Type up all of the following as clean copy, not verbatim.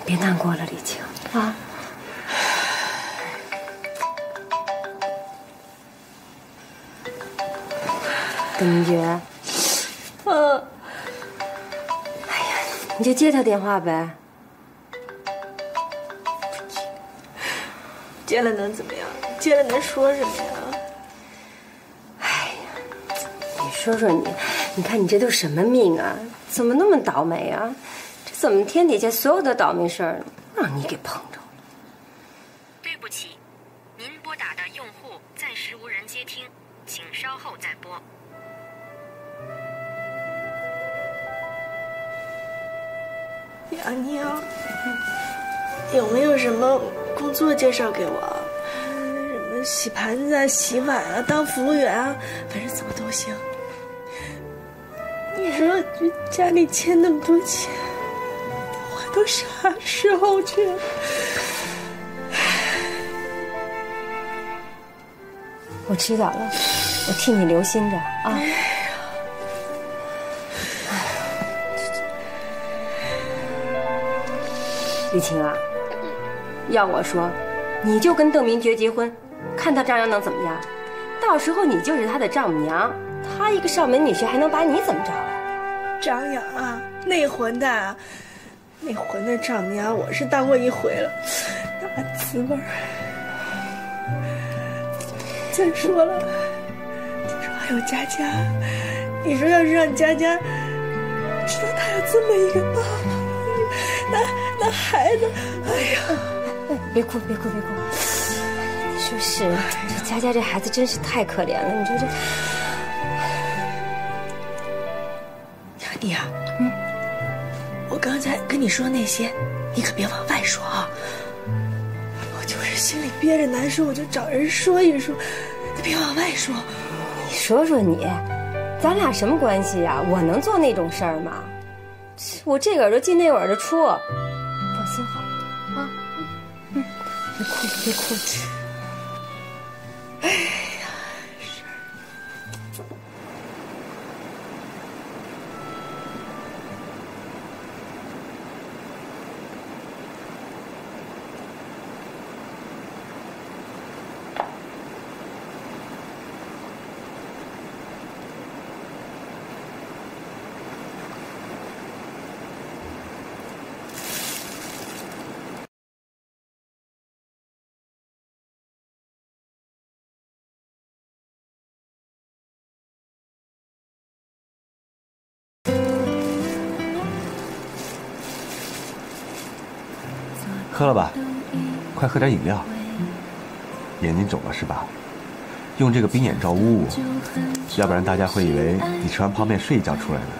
别难过了，李晴啊。邓明觉，哎呀，你就接他电话呗。 接了能怎么样？接了能说什么呀？ 哎呀，你说说你，你看你这都什么命啊？怎么那么倒霉啊？这怎么天底下所有的倒霉事儿让你给碰着了？ 对不起，您拨打的用户暂时无人接听，请稍后再拨。 娘娘，有没有什么工作介绍给我？什么洗盘子啊、洗碗啊、当服务员啊，反正怎么都行。你说这家里欠那么多钱，花到啥时候去？ 我知道了，我替你留心着啊。李晴啊，要我说，你就跟邓明觉结婚，看他张扬能怎么样？到时候你就是他的丈母娘，他一个少门女婿还能把你怎么着啊？ 张扬啊，那混蛋啊，那混蛋丈母娘我是当过一回了，那滋味儿。再说了，听说还有佳佳，你说要是让佳佳知道他有这么一个爸爸，那孩子，哎呀， 别哭别哭别哭！你说是，这佳佳这孩子真是太可怜了。你说这， 你啊，我刚才跟你说那些，你可别往外说啊。我就是心里憋着难受，我就找人说一说，你别往外说。 你说说你，咱俩什么关系呀？我能做那种事儿吗？我这个耳朵进那个耳朵出，放心好了啊。别哭别哭。 哎呀，是。 喝了吧，快喝点饮料。眼睛肿了是吧？用这个冰眼罩捂捂，要不然大家会以为你吃完泡面睡一觉出来的。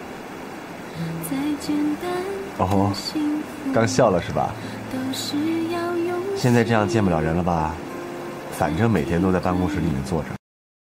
哦，刚笑了是吧？现在这样见不了人了吧？反正每天都在办公室里面坐着。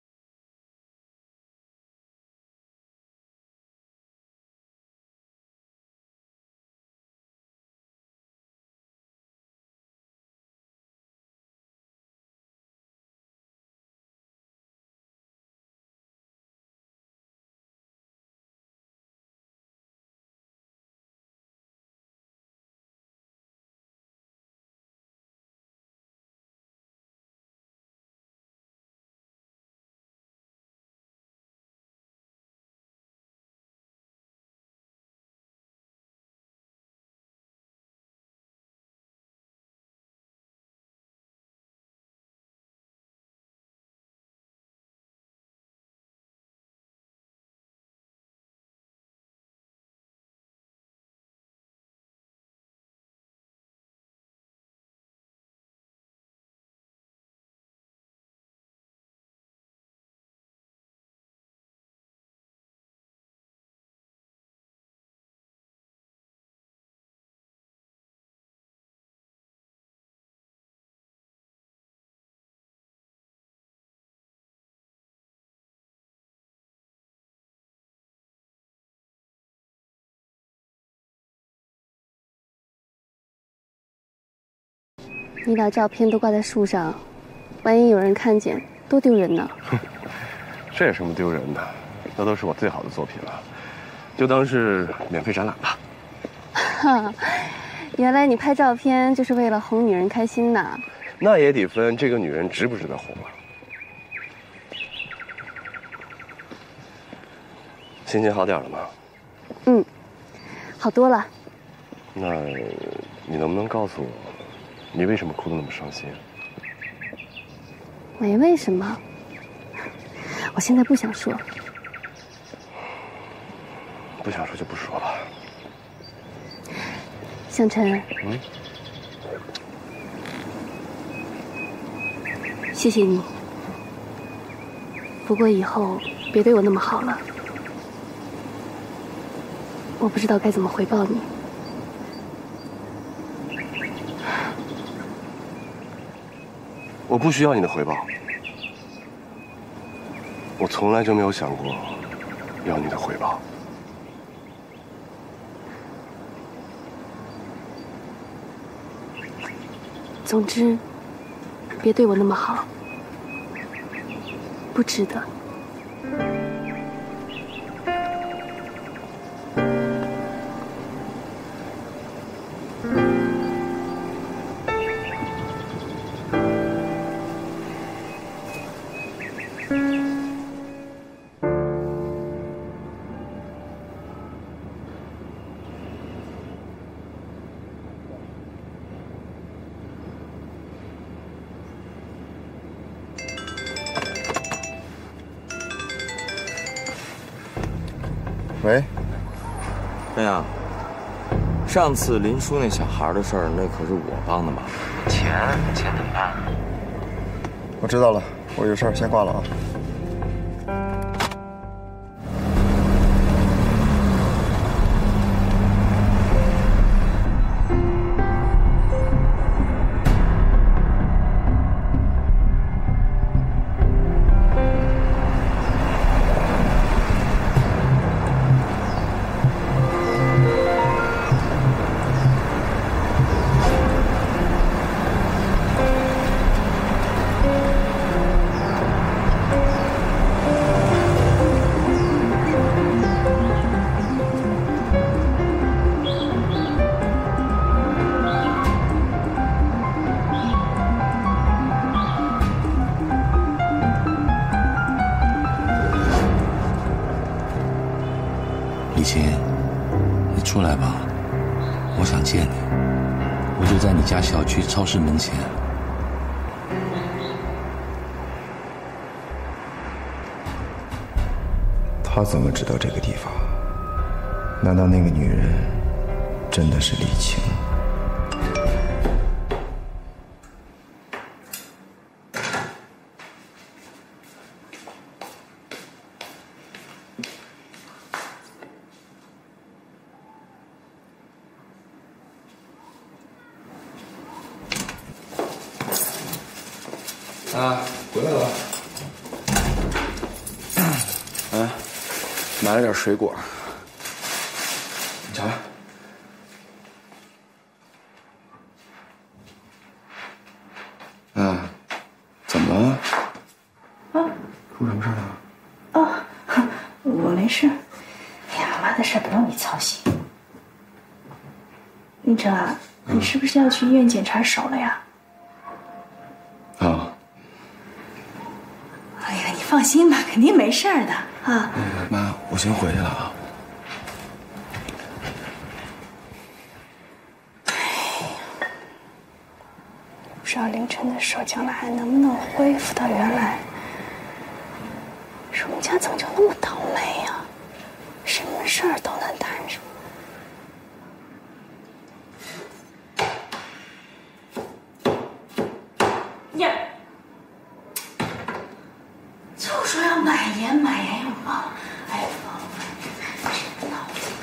你把照片都挂在树上，万一有人看见，多丢人呢！ 这有什么丢人的？那都是我最好的作品了，就当是免费展览吧。 哈， 原来你拍照片就是为了哄女人开心呐？ 那也得分这个女人值不值得哄啊。心情好点了吗？ 嗯，好多了。 那你能不能告诉我，你为什么哭得那么伤心？ 没为什么，我现在不想说。 不想说就不说吧。 向晨，谢谢你。不过以后别对我那么好了，我不知道该怎么回报你。 我不需要你的回报，我从来就没有想过要你的回报。 总之，别对我那么好，不值得。 喂， 陈阳，上次林叔那小孩的事儿，那可是我帮的忙。钱怎么办？ 我知道了，我有事儿先挂了啊。 李琴，你出来吧，我想见你。我就在你家小区超市门前。 他怎么知道这个地方？难道那个女人真的是李晴？ 啊，回来了。哎，买了点水果，你尝尝。怎么了？ 啊？ 出什么事了？ 哦，我没事。哎呀，妈的事不用你操心。林晨啊，你是不是要去医院检查手了呀？ 啊。 哎呀，你放心吧，肯定没事的啊。 妈，我先回去了啊。 不知道凌晨的手将来还能不能恢复到原来。我们家怎么就那么倒霉呀？什么事儿都能摊上。呀！就说要买盐又忘了，哎，忘了，真闹心。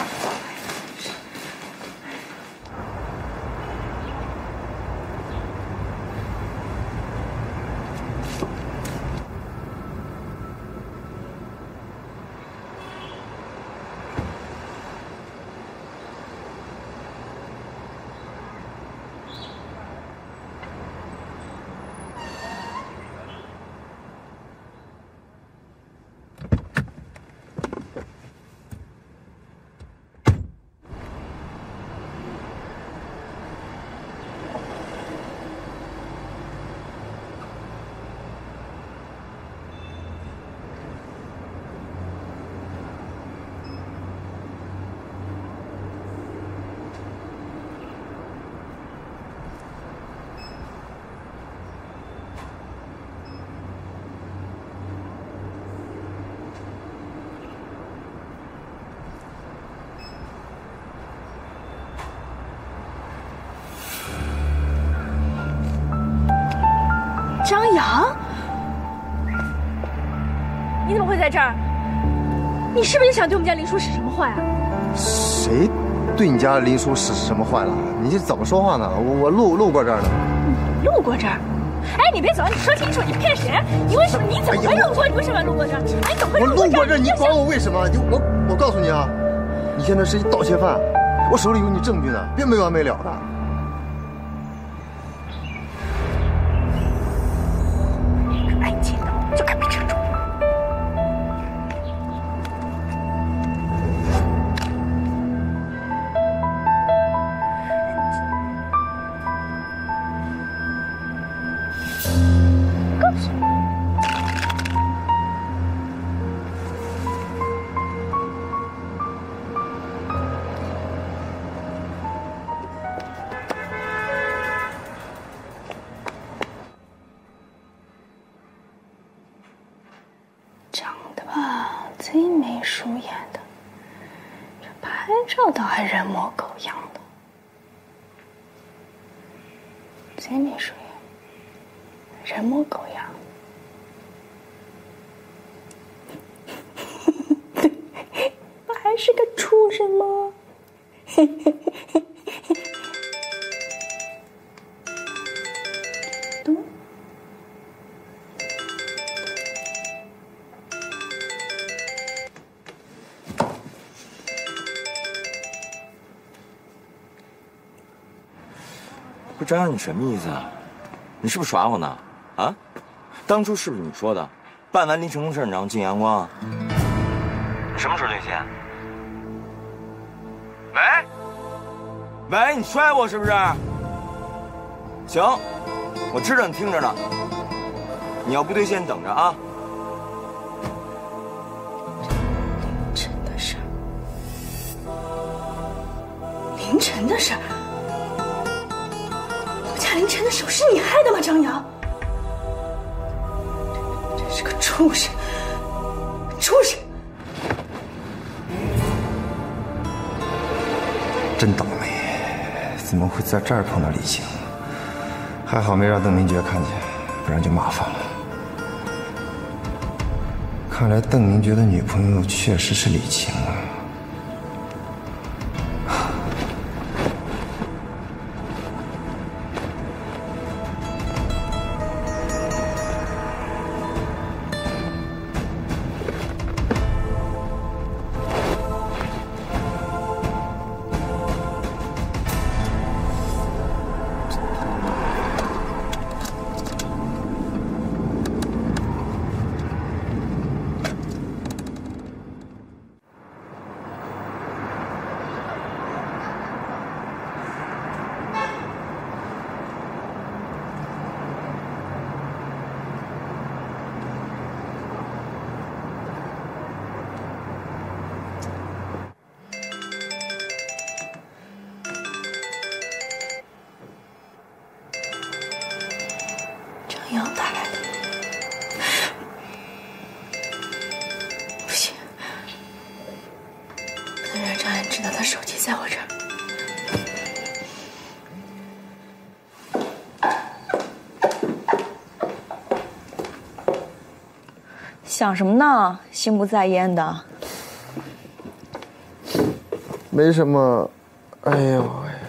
张扬，你怎么会在这儿？你是不是想对我们家林叔使什么坏啊？ 谁对你家林叔使什么坏了？你这怎么说话呢？我路过这儿呢。 你路过这儿？哎，你别走，你说清楚，你骗谁？你为什么？你怎么会路过？你为什么要路过这儿？哎，你怎么会路过这儿？ 我路过这儿，你管我为什么？我告诉你啊，你现在是一盗窃犯，我手里有你证据呢，别没完没了的。 爱钱的就该被惩处。告诉你。长得吧，贼眉鼠眼的，这拍照倒还人模狗样的。贼眉鼠眼，人模狗样。不还是个畜生吗？懂？ 不是张扬，你什么意思啊？你是不是耍我呢？啊？当初是不是你说的，办完林成功事你让我进阳光？你什么时候兑现？喂，你摔我是不是？行，我知道你听着呢。你要不兑现，你等着啊。 凌晨的事儿，凌晨的事儿。凌晨的手是你害的吗，张扬？真是个畜生！畜生！ 真倒霉，怎么会在这儿碰到李晴？还好没让邓明觉看见，不然就麻烦了。看来邓明觉的女朋友确实是李晴啊。 张扬打来的，不行，不能让张扬知道他手机在我这儿。 想什么呢？心不在焉的。 没什么，哎呦，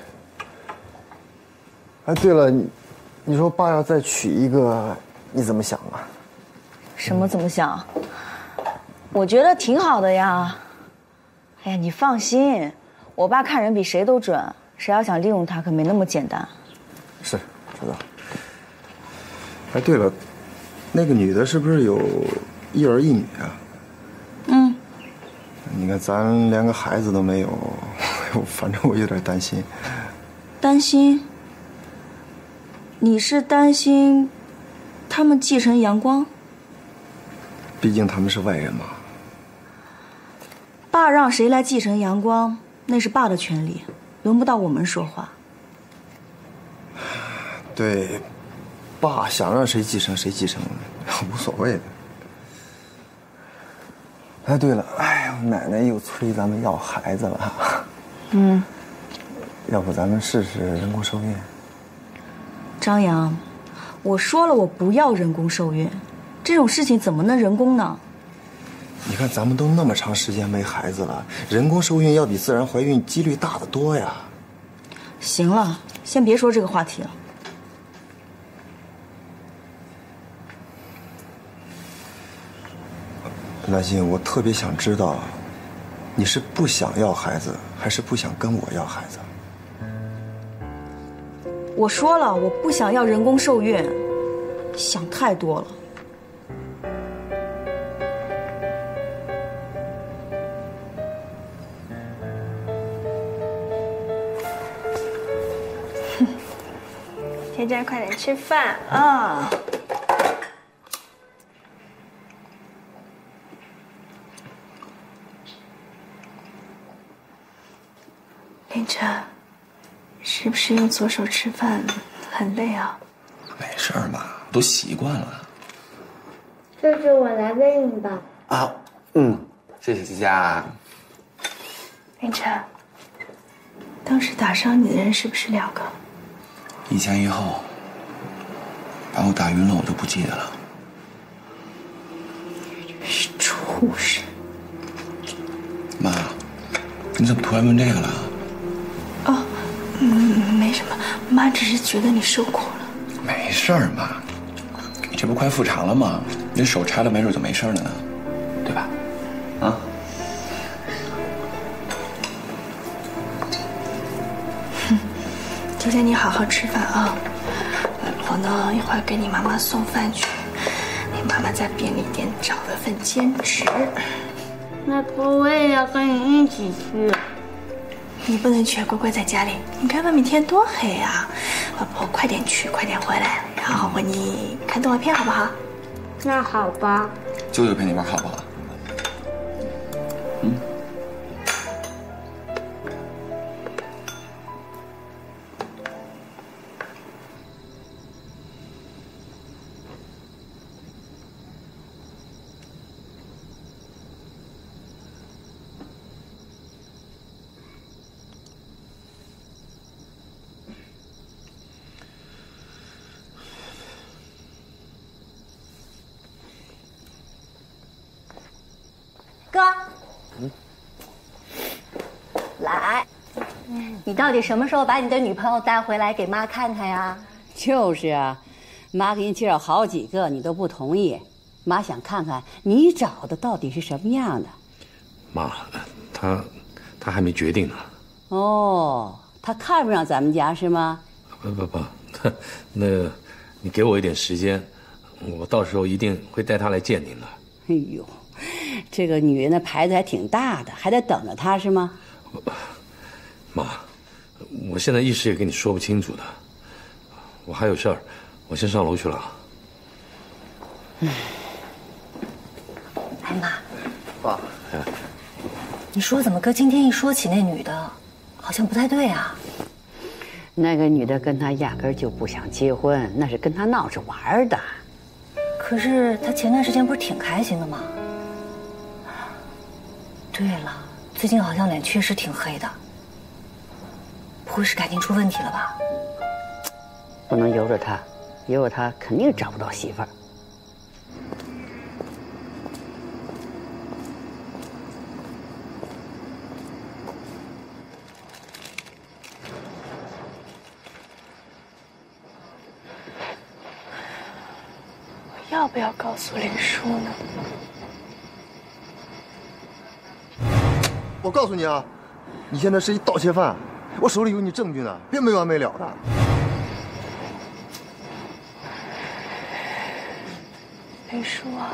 哎，对了，你说爸要再娶一个，你怎么想啊？ 什么怎么想？我觉得挺好的呀。哎呀，你放心，我爸看人比谁都准，谁要想利用他，可没那么简单。 是，知道。哎，对了，那个女的是不是有一儿一女啊？ 嗯。 你看咱连个孩子都没有，反正我有点担心。 担心？你是担心他们继承阳光？ 毕竟他们是外人嘛。 爸让谁来继承阳光，那是爸的权利，轮不到我们说话。 对，爸想让谁继承谁继承，无所谓的。哎，对了，哎呦，奶奶又催咱们要孩子了。 嗯。 要不咱们试试人工受孕？ 张扬， 我说了，我不要人工受孕，这种事情怎么能人工呢？ 你看咱们都那么长时间没孩子了，人工受孕要比自然怀孕几率大得多呀。 行了，先别说这个话题了。 兰心，我特别想知道，你是不想要孩子，还是不想跟我要孩子？ 我说了，我不想要人工受孕，想太多了。 佳佳，快点吃饭啊！林晨，是不是用左手吃饭很累啊？ 没事儿嘛，都习惯了。 舅舅，我来喂你吧。 啊，谢谢佳佳。 林晨，当时打伤你的人是不是2个？ 一前一后，把我打晕了，我都不记得了。 是畜生！ 妈，你怎么突然问这个了？ 哦，没什么，妈只是觉得你受苦了。 没事儿，妈，你这不快复查了吗？你手拆了，没准就没事了呢，对吧？啊？ 佳佳，你好好吃饭啊！我呢，一会儿给你妈妈送饭去。你妈妈在便利店找了份兼职。 外婆，我也要跟你一起去。 你不能去，乖乖在家里。你看外面天多黑啊！外婆，快点去，快点回来，然后陪你看动画片，好不好？ 那好吧。 舅舅陪你玩好不好？ 哥，来，你到底什么时候把你的女朋友带回来给妈看看呀？ 就是啊，妈给你介绍好几个，你都不同意。妈想看看你找的到底是什么样的。 妈，他还没决定呢。 哦，他看不上咱们家是吗？ 不，那你给我一点时间，我到时候一定会带他来见您的。 哎呦，这个女人的牌子还挺大的，还得等着他是吗？ 妈，我现在一时也跟你说不清楚的，我还有事儿，我先上楼去了。 哎妈， 爸， 你说怎么哥今天一说起那女的，好像不太对啊？ 那个女的跟他压根儿就不想结婚，那是跟他闹着玩的。 可是他前段时间不是挺开心的吗？对了，最近好像脸确实挺黑的，不会是感情出问题了吧？ 不能由着他，由着他肯定找不到媳妇儿。 要不要告诉林叔呢？ 我告诉你啊，你现在是一盗窃犯，我手里有你证据呢，别没完没了的。 林叔啊，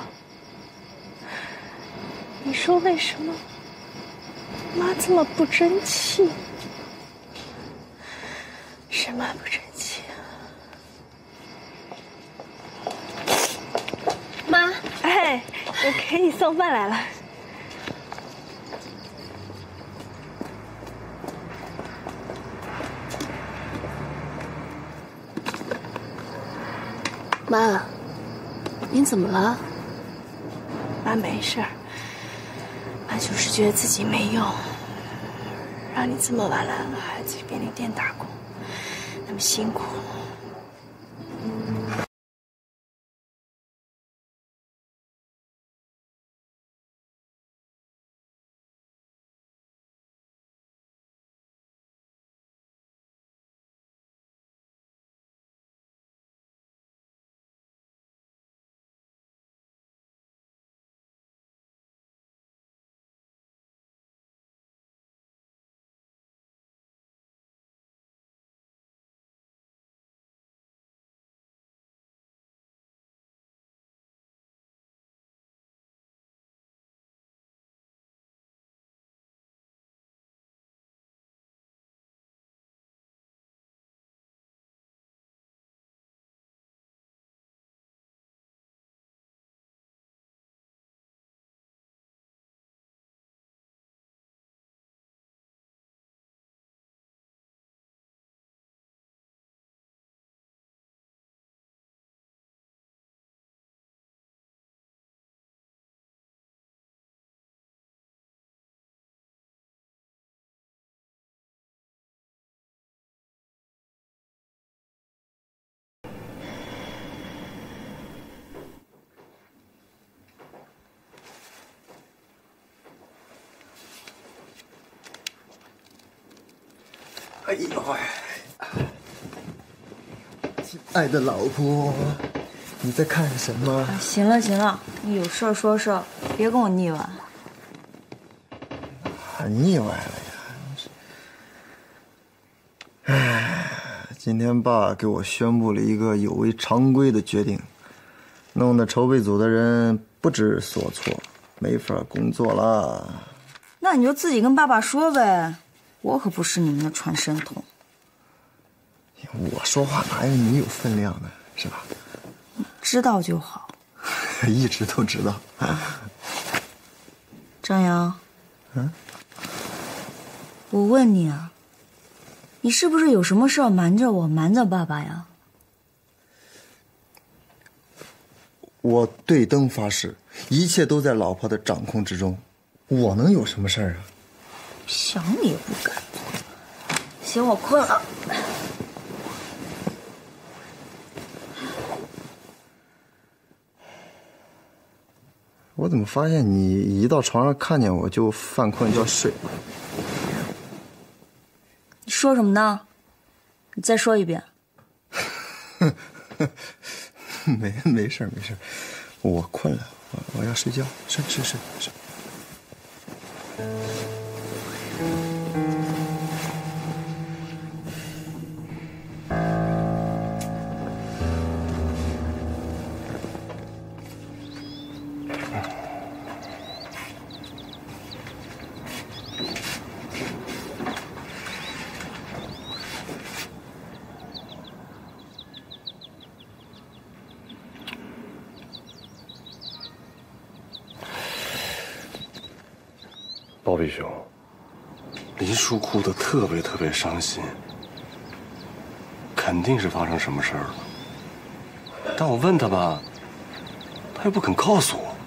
你说为什么妈这么不争气？什么不争气？ 妈， 哎，我给你送饭来了。 妈，您怎么了？ 妈没事儿，妈就是觉得自己没用，让你这么晚了还去便利店打工，那么辛苦。 呦，亲爱的老婆，你在看什么？ 行了行了，你有事儿说事儿，别跟我腻歪。 腻歪了呀！哎，今天爸给我宣布了一个有违常规的决定，弄得筹备组的人不知所措，没法工作了。 那你就自己跟爸爸说呗，我可不是你们的传声筒。 我说话哪有你有分量呢，是吧？ 知道就好。 一直都知道。 张扬，我问你啊，你是不是有什么事儿瞒着我，瞒着爸爸呀？ 我对灯发誓，一切都在老婆的掌控之中，我能有什么事儿啊？ 想你也不敢。行，我困了。 我怎么发现你一到床上看见我就犯困就要睡？ 你说什么呢？你再说一遍。 没事，我困了，我要睡觉，睡。 包庇兄， 林叔哭得特别伤心，肯定是发生什么事儿了。但我问他吧，他又不肯告诉我。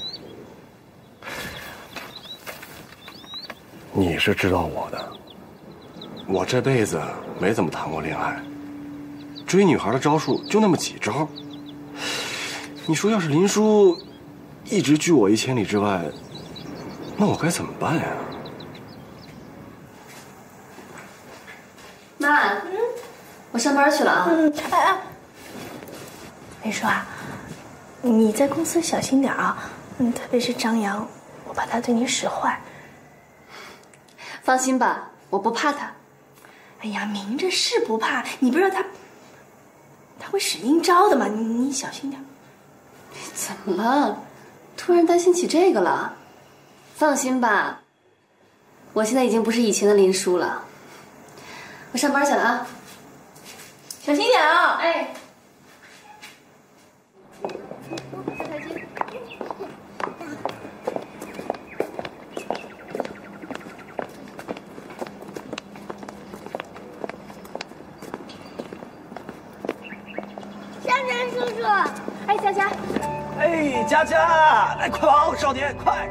你是知道我的， 我这辈子没怎么谈过恋爱，追女孩的招数就那么几招。你说要是林叔一直拒我1千里之外，那我该怎么办呀？ 妈，我上班去了啊。 林叔啊，你在公司小心点啊，特别是张扬，我怕他对你使坏。 放心吧，我不怕他。 哎呀，明着是不怕，你不知道他会使阴招的嘛，你小心点。 怎么了？突然担心起这个了？放心吧，我现在已经不是以前的林叔了。我上班去了啊， 小心点啊！ 哎。 向晨叔叔， 哎，佳佳。 哎，佳佳，来快跑，少年，快！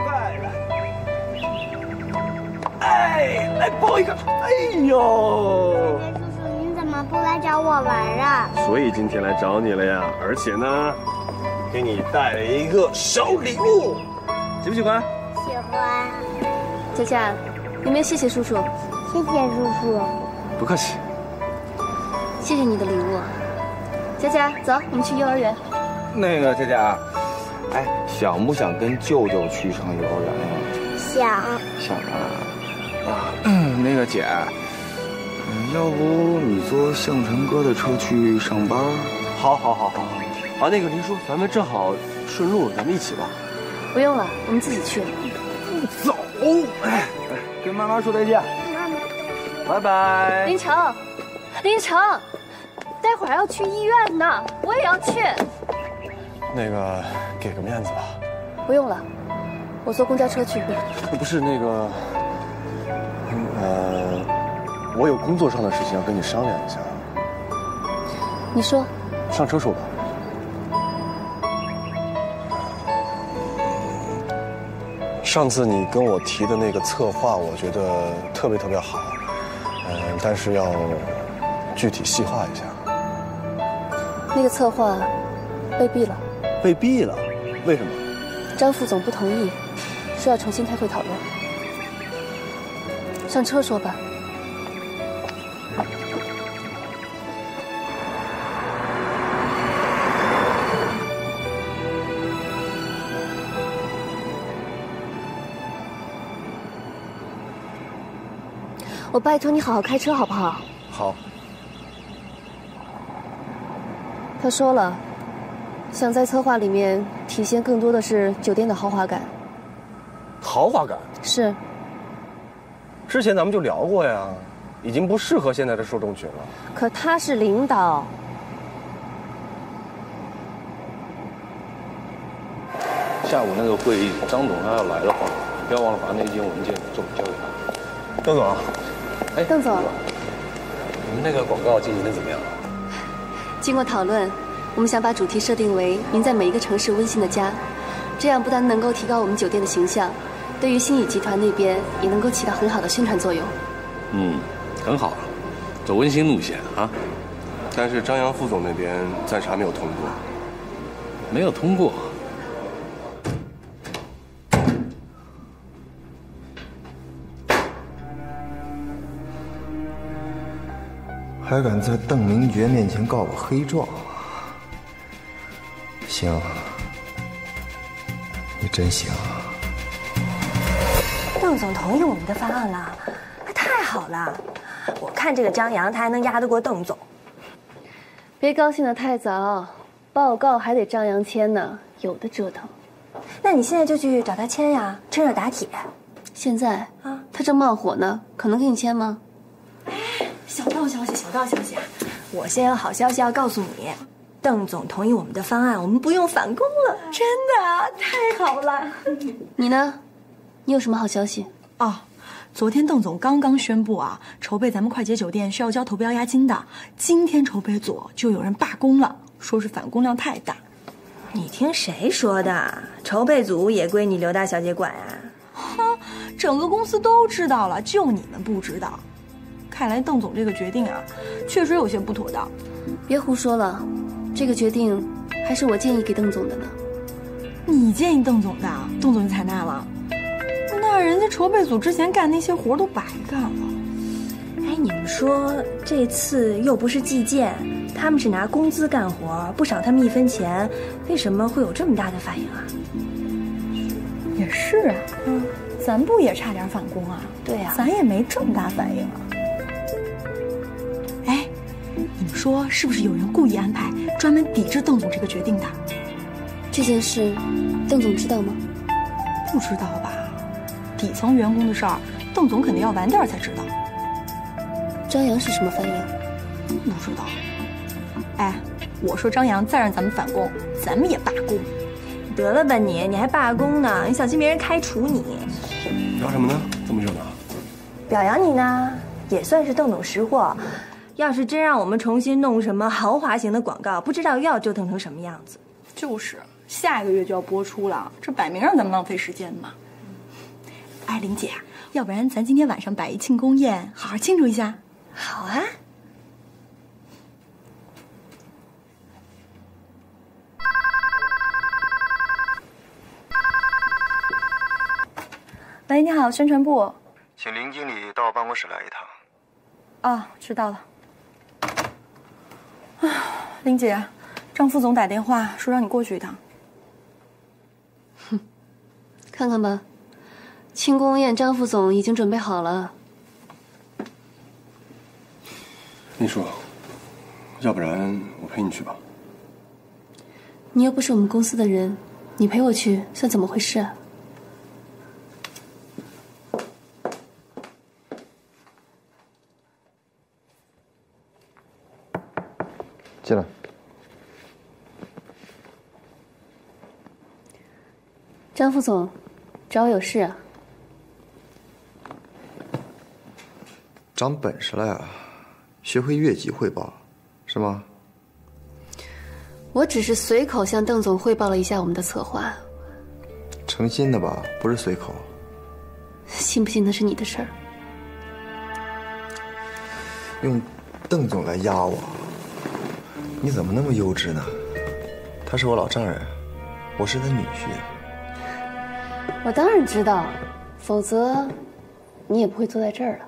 哎，来抱一个！哎呦！ 向晨叔叔，你怎么不来找我玩啊？ 所以今天来找你了呀，而且呢，给你带了一个小礼物，喜不喜欢？ 喜欢。 佳佳，有没有谢谢叔叔？ 谢谢叔叔。 不客气。 谢谢你的礼物。佳佳，走，我们去幼儿园。 那个佳佳，哎，想不想跟舅舅去上幼儿园呀？想啊。那个姐，要不你坐向晨哥的车去上班？ 好。啊，那个林叔，咱们正好顺路，咱们一起吧。 不用了，我们自己去。 不走，哎，跟妈妈说再见。拜拜。 林成，待会儿要去医院呢，我也要去。 那个，给个面子吧。 不用了，我坐公交车去。 不是那个，我有工作上的事情要跟你商量一下。 你说。 上车说吧。上次你跟我提的那个策划，我觉得特别好，但是要具体细化一下。 那个策划被毙了。 被毙了？为什么？ 张副总不同意，说要重新开会讨论。上车说吧。 我拜托你好好开车好不好？ 好。 他说了，想在策划里面体现更多的是酒店的豪华感。 豪华感？ 是。 之前咱们就聊过呀，已经不适合现在的受众群了。 可他是领导。 下午那个会议，张总他要来的话，不要忘了把那件文件交给他。 邓总， 哎，邓总， 你们那个广告进行的怎么样？ 经过讨论，我们想把主题设定为您在每一个城市温馨的家，这样不但能够提高我们酒店的形象，对于星宇集团那边也能够起到很好的宣传作用。 很好，走温馨路线啊。 但是张扬副总那边暂时还没有通过。 没有通过？ 还敢在邓明觉面前告我黑状？行，你真行。 邓总同意我们的方案了，太好了！我看这个张扬他还能压得过邓总。 别高兴得太早，报告还得张扬签呢，有的折腾。 那你现在就去找他签呀，趁热打铁。 现在啊，他正冒火呢，可能给你签吗？ 小道消息啊！我先有好消息要告诉你，邓总同意我们的方案，我们不用返工了。真的，太好了！ 你呢？你有什么好消息？ 哦，昨天邓总刚刚宣布啊，筹备咱们快捷酒店需要交投标押金的，今天筹备组就有人罢工了，说是返工量太大。 你听谁说的？筹备组也归你刘大小姐管啊？ 哈，整个公司都知道了，就你们不知道。看来邓总这个决定啊，确实有些不妥当。 别胡说了，这个决定还是我建议给邓总的呢。 你建议邓总的，邓总就采纳了？那人家筹备组之前干那些活都白干了。 哎，你们说这次又不是计件，他们是拿工资干活，不少他们一分钱，为什么会有这么大的反应啊？ 也是啊，咱不也差点返工啊？ 对呀， 咱也没这么大反应啊。哎，你们说是不是有人故意安排，专门抵制邓总这个决定的？ 这件事，邓总知道吗？ 不知道吧？底层员工的事儿，邓总肯定要晚点才知道。 张扬是什么反应？ 不知道。哎，我说张扬再让咱们返工，咱们也罢工。 得了吧你还罢工呢？你小心别人开除你。 聊什么呢？这么热闹？ 表扬你呢，也算是邓总识货。要是真让我们重新弄什么豪华型的广告，不知道又要折腾成什么样子。 就是，下一个月就要播出了，这摆明让咱们浪费时间嘛。哎，玲姐，要不然咱今天晚上摆一庆功宴，好好庆祝一下。 好啊。 喂，你好，宣传部。 请林经理到办公室来一趟。 哦，知道了。啊，林姐，张副总打电话说让你过去一趟。 哼，看看吧，庆功宴张副总已经准备好了。 林叔，要不然我陪你去吧。 你又不是我们公司的人，你陪我去算怎么回事啊？ 进来。 张副总，找我有事啊？ 长本事了呀，学会越级汇报，是吗？ 我只是随口向邓总汇报了一下我们的策划。 诚心的吧，不是随口。 信不信那是你的事儿。 用邓总来压我，你怎么那么幼稚呢？他是我老丈人，我是他女婿。 我当然知道，否则你也不会坐在这儿了。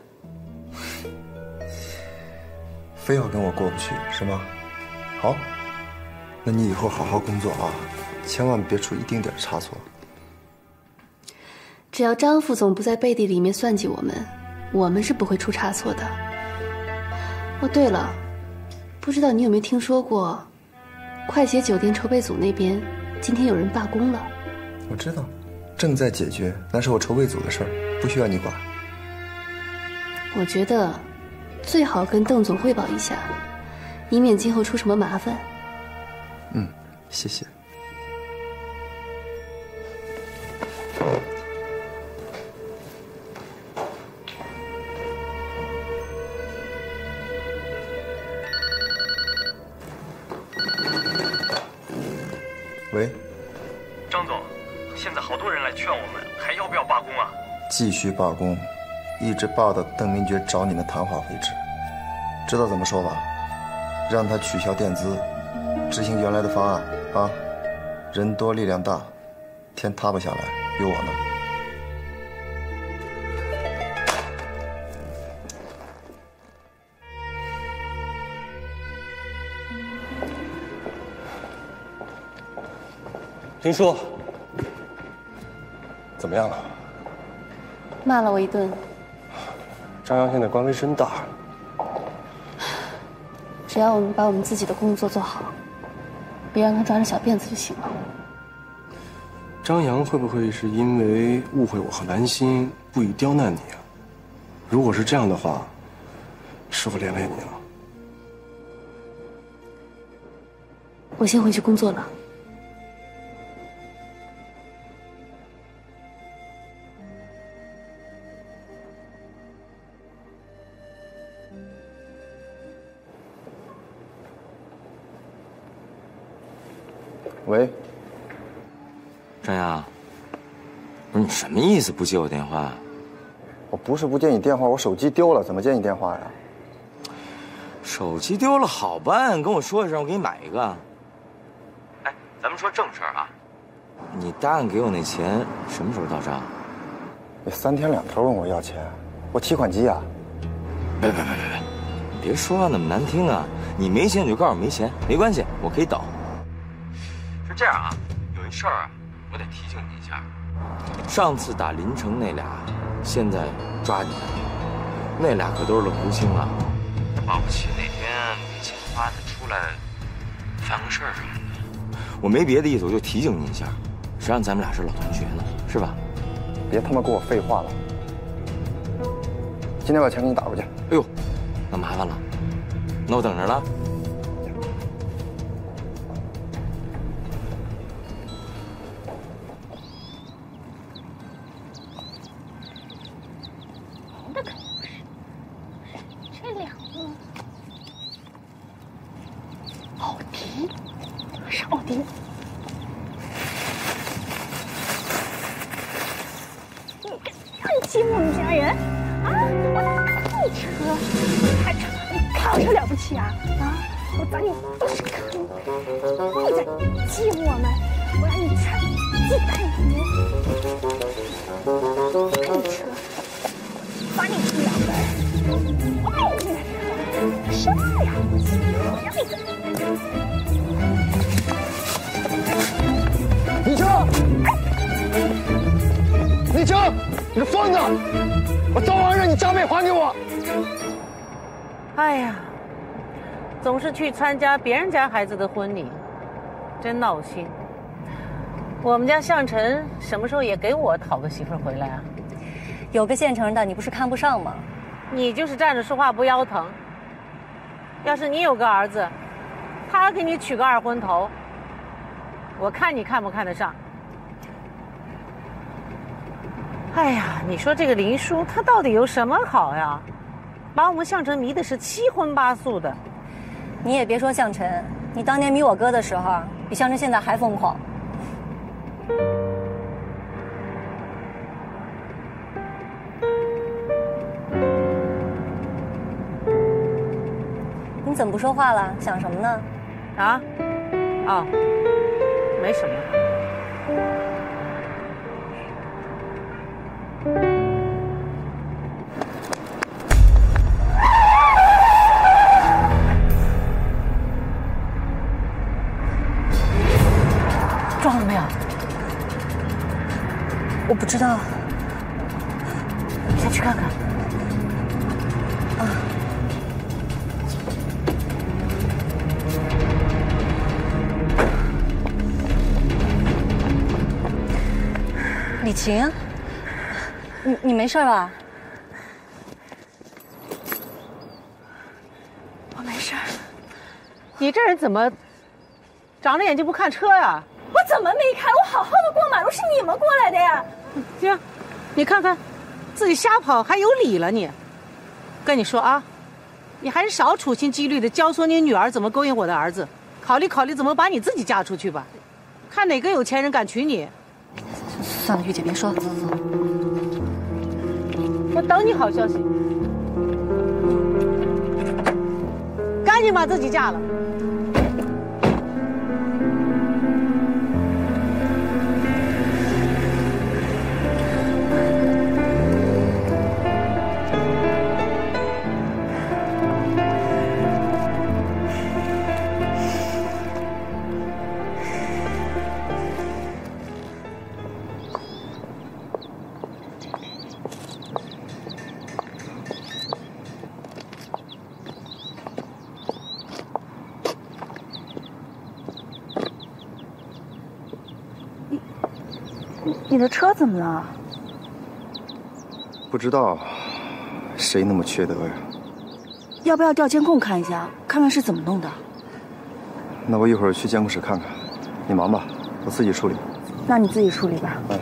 非要跟我过不去是吗？好，那你以后好好工作啊，千万别出一丁点差错。 只要张副总不在背地里面算计我们， 我们是不会出差错的。哦，对了，不知道你有没有听说过，快捷酒店筹备组那边今天有人罢工了。 我知道，正在解决，那是我筹备组的事儿，不需要你管。 我觉得最好跟邓总汇报一下，以免今后出什么麻烦。 谢谢。喂， 张总，现在好多人来劝我们，还要不要罢工啊？ 继续罢工，一直罢到邓明觉找你们谈话为止。知道怎么说吧？让他取消垫资，执行原来的方案啊！人多力量大，天塌不下来，有我呢。 林叔，怎么样了？ 骂了我一顿。 张扬现在官威真大。 只要我们把我们自己的工作做好，别让他抓着小辫子就行了。 张扬会不会是因为误会我和兰心，故意刁难你啊？如果是这样的话，师傅连累你了。 我先回去工作了。 喂， 张扬，不是你什么意思？不接我电话啊？ 我不是不接你电话，我手机丢了，怎么接你电话呀？ 手机丢了好办，跟我说一声，我给你买一个。哎，咱们说正事儿啊。你答应给我那钱什么时候到账？ 你3天2头问我要钱，我提款机啊。 别说话那么难听啊！你没钱你就告诉我没钱，没关系，我可以等。是这样啊，有一事儿啊，我得提醒你一下。上次打临城那俩，现在抓进来了，那俩可都是冷不清啊。保不齐哪天没钱花的出来犯个事儿什么的。我没别的意思，我就提醒你一下，谁让咱们俩是老同学呢，是吧？ 别他妈给我废话了，今天把钱给你打过去。 哎呦，那麻烦了，那我等着了。 那肯定不是，这两个，奥迪，是奥迪。你欺负我们家人啊！我打你车，你开车，你开我车了不起啊？啊！我砸你都是坑！你在欺负我们，我让你踩鸡蛋泥！开你车，把你出两分！哎，你什么呀？我让你车！李青，你是疯子！我早晚让你加倍还给我！ 哎呀，总是去参加别人家孩子的婚礼，真闹心。我们家向晨什么时候也给我讨个媳妇回来啊？ 有个现成的，你不是看不上吗？ 你就是站着说话不腰疼。要是你有个儿子，他给你娶个二婚头，我看你看不看得上？哎呀，你说这个林叔他到底有什么好呀？把我们向晨迷的是7荤8素的。 你也别说向晨，你当年迷我哥的时候，比向晨现在还疯狂。你怎么不说话了？想什么呢？ 啊？哦，没什么。撞了没有？ 我不知道。 下去看看。 李晴，你没事吧？ 我没事。 你这人怎么长着眼睛不看车呀？ 我怎么没看？我好好的过马路，是你们过来的呀！ 行，你看看，自己瞎跑还有理了你？跟你说啊，你还是少处心积虑的教唆你女儿怎么勾引我的儿子，考虑考虑怎么把你自己嫁出去吧。看哪个有钱人敢娶你？ 算了，玉姐别说了，走走走。 我等你好消息，赶紧把自己嫁了。 你的车怎么了？ 不知道，谁那么缺德呀？ 要不要调监控看一下，看看是怎么弄的？ 那我一会儿去监控室看看。你忙吧，我自己处理。 那你自己处理吧。 嗯。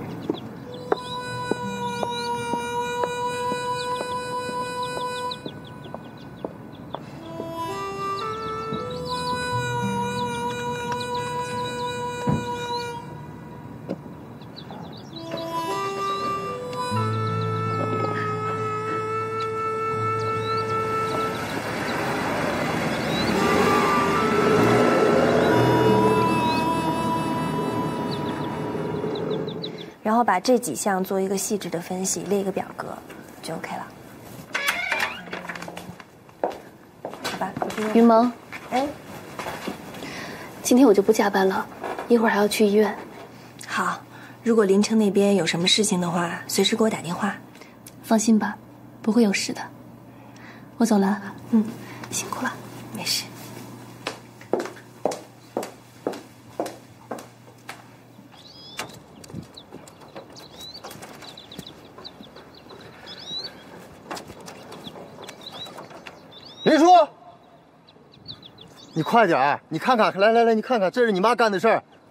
然后把这几项做一个细致的分析，列一个表格，就 OK 了。好吧， 云萌， 哎， 今天我就不加班了，一会儿还要去医院。 好，如果林城那边有什么事情的话，随时给我打电话。 放心吧，不会有事的。我走了。 嗯， 辛苦了。 没事。 林叔，你快点儿！你看看，来，你看看，这是你妈干的事儿，